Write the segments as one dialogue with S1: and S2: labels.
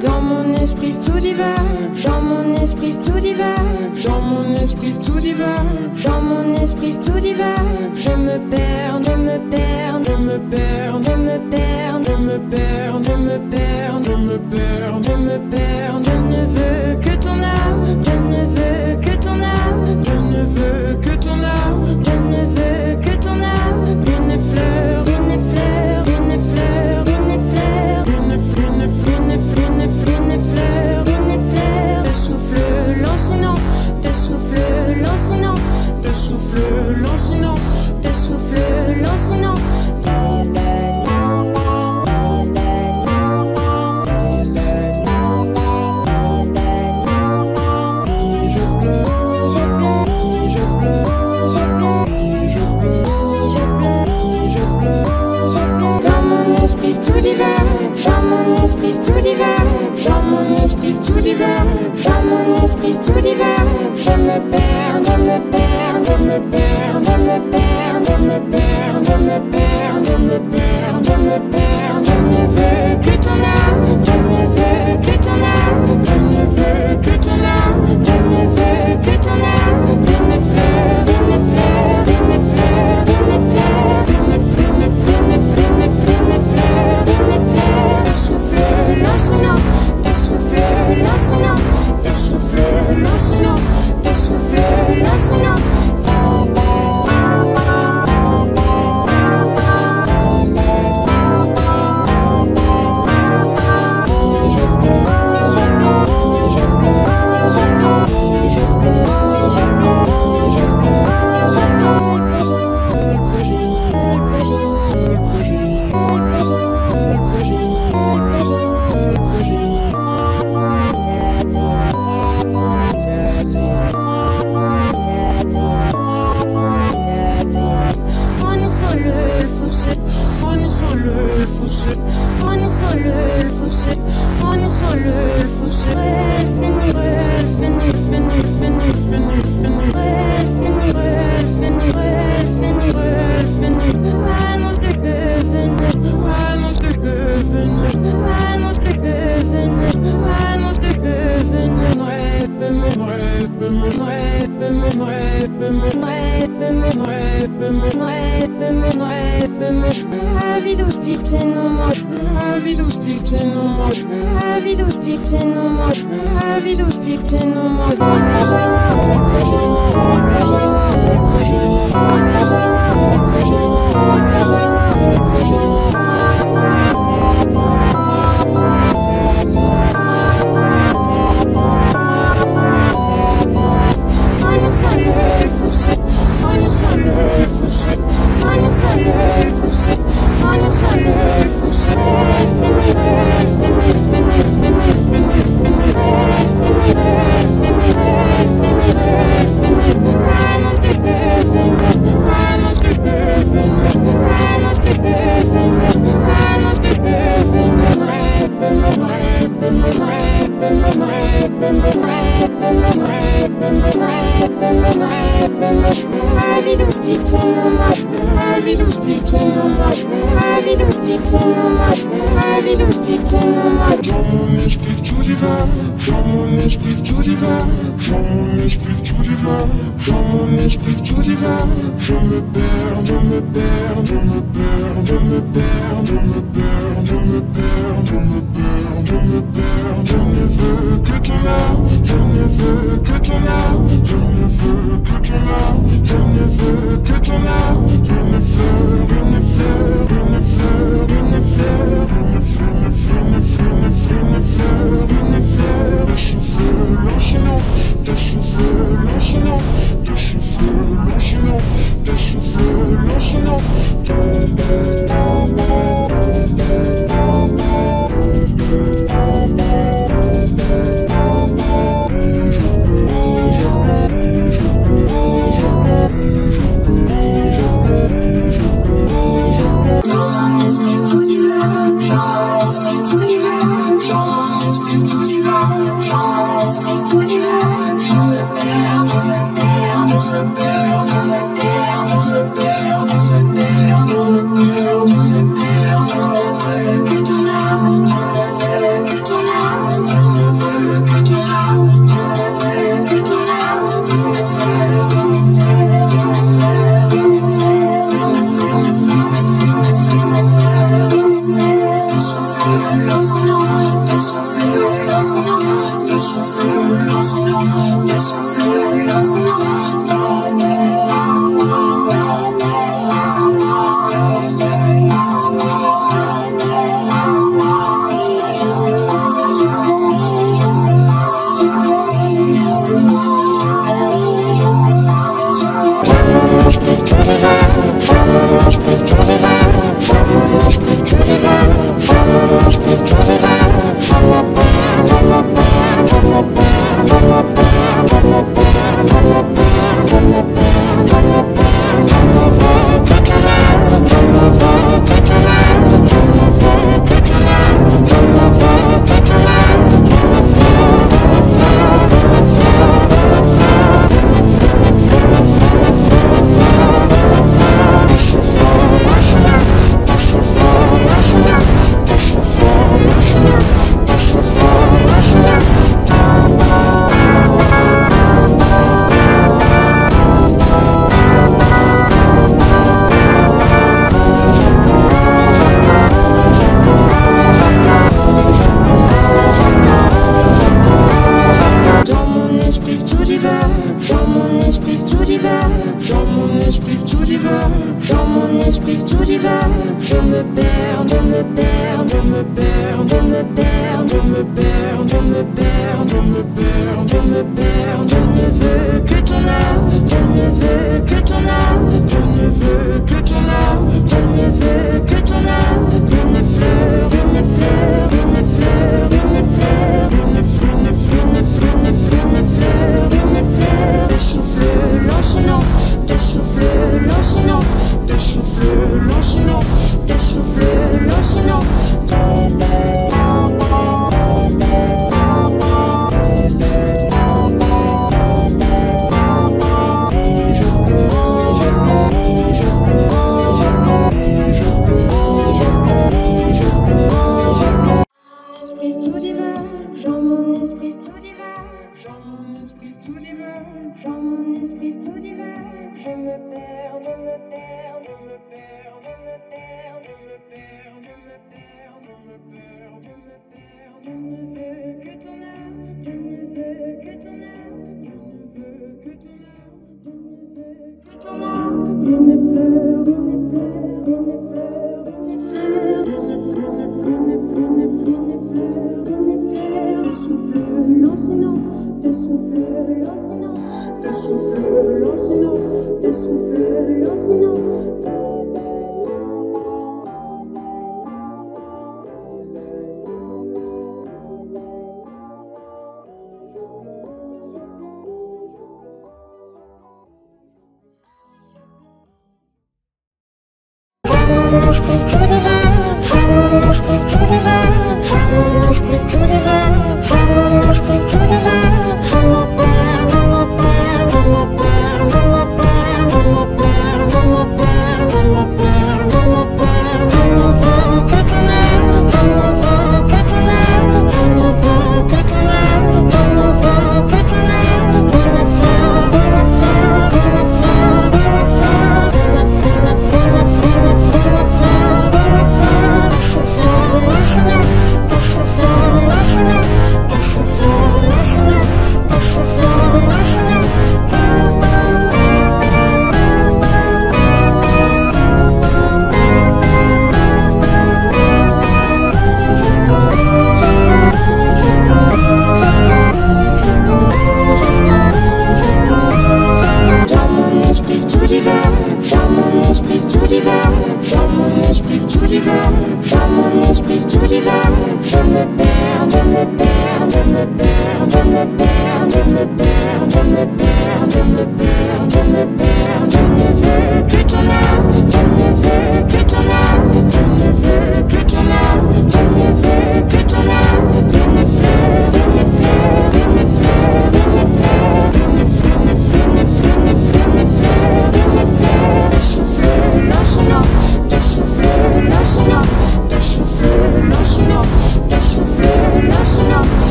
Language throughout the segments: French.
S1: Dans mon esprit tout divague, dans mon esprit tout divague, dans mon esprit tout divague, dans mon esprit tout divague. Je me perds, je me perds, je me perds, je me perds, je me perds, je me perds, je me perds, je me perds. Je ne veux que ton âme, je ne veux que ton âme, je ne veux que ton âme, je ne veux que ton âme. Une fleur, une fleur, une fleur, une fleur, une fleur, une fleur, une fleur. De souffle lancinant, de souffle lancinant, de souffle lancinant, de souffle lancinant. Tout divague, dans mon esprit tout divague, dans mon esprit tout divague, dans mon esprit tout divague. Je me perds, je me perds, je me perds, je me perds, je me perds, je me perds, je me perds, je me perds. Je ne veux que ton âme, je ne veux que ton âme, je ne veux que ton âme, je ne veux que ton âme. Une fleur, une fleur, une fleur, une fleur, une fleur, une fleur, une fleur, une fleur, une fleur. De souffle lancinant, de souffle lancinant, de souffle lancinant, de souffle lancinant.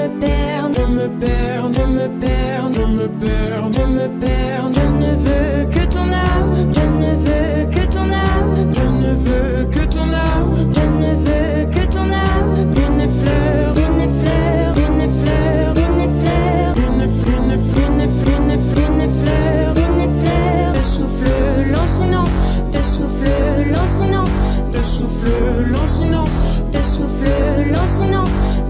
S1: me perds, je me perds, je me perds, je me perds, je me perds. Je ne veux que ton âme, je ne veux que ton âme, je ne veux que ton âme, je ne veux que ton âme. Une fleur, une fleur, une fleur, une fleur, une fleur, une fleur. De souffle lancinant, de souffle lancinant, de souffle lancinant, de souffle lancinant.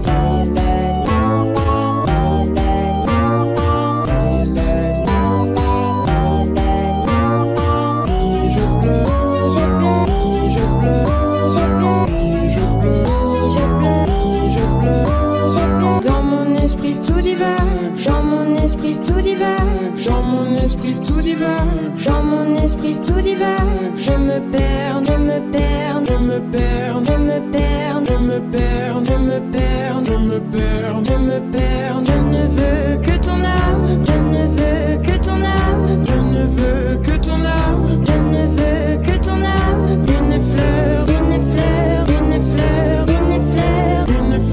S1: Tout divague, dans mon esprit tout divague, dans mon esprit tout divague, dans mon esprit tout divague. Je me perds, je me perds, je me perds, je me perds, je me perds, je me perds, je me perds, je me perds. Je ne veux que ton âme, je ne veux que ton âme, je ne veux que ton âme, je ne veux que ton âme. Une fleur, une fleur, une fleur, une fleur,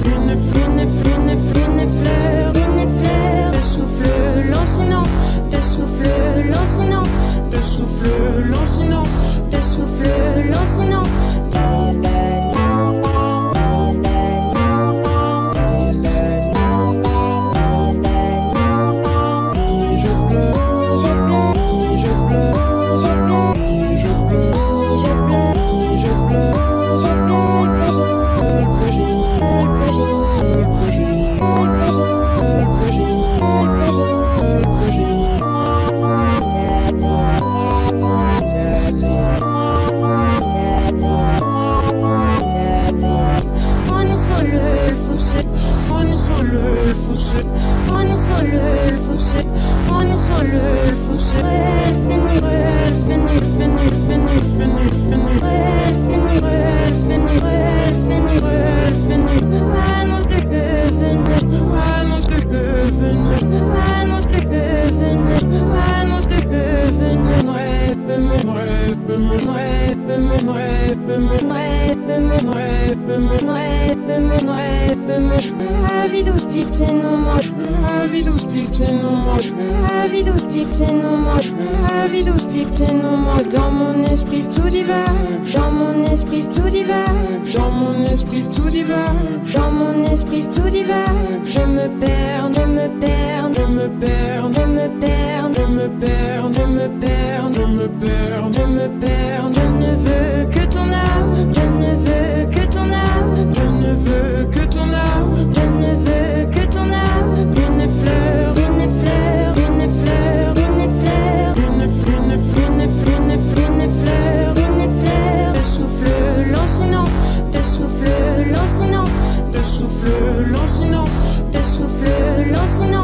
S1: une fleur, une fleur. De souffle lancinant, de souffle lancinant, de souffle lancinant, de souffle lancinant. Dans mon esprit tout divague, dans mon esprit tout divague, dans mon esprit tout divague, dans mon esprit tout divague. Je me perds, je me perds, je me perds, je me perds, je me perds, je me perds, je me perds, je me perds. Je ne veux que ton âme, je ne veux que ton âme, je ne veux que ton âme, je ne veux que ton âme. Une fleur, une fleur, une fleur, une fleur, une fleur, une fleur. De souffle lancinant, de souffle lancinant, de souffle lancinant, de souffle lancinant.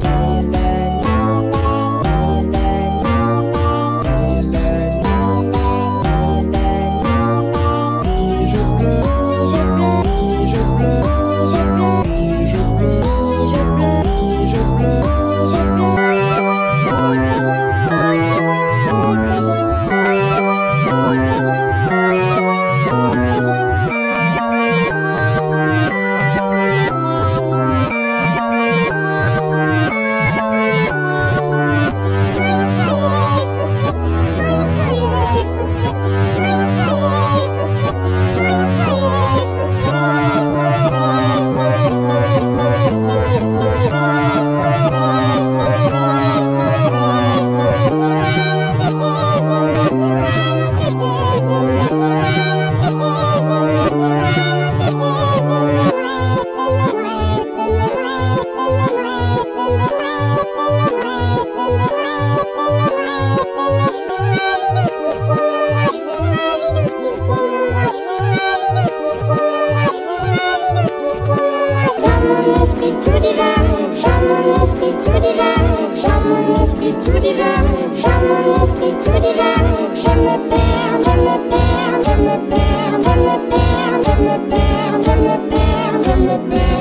S1: tout divague, dans mon esprit tout divague. Je me perds, je me perds, je me perds, je me perds, je me perds, je me perds, je me perds.